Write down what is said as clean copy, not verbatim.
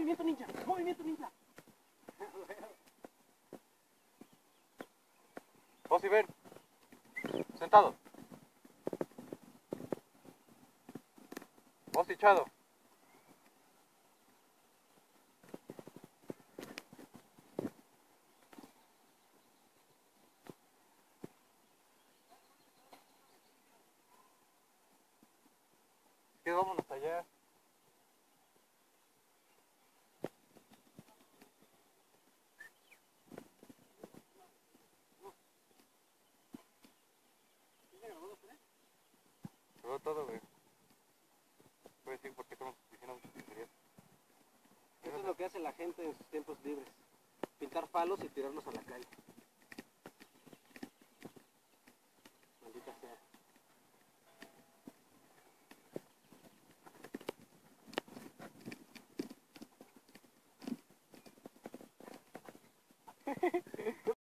movimiento ninja, movimiento ninja. Vos y ven. Sentado. Vos y Chado. ¿Qué vámonos allá? Se ve todo, güey. Voy a decir por qué estamos diciendo muchas tonterías. Eso es lo que hace la gente en sus tiempos libres. Pintar palos y tirarlos a la calle. Maldita sea.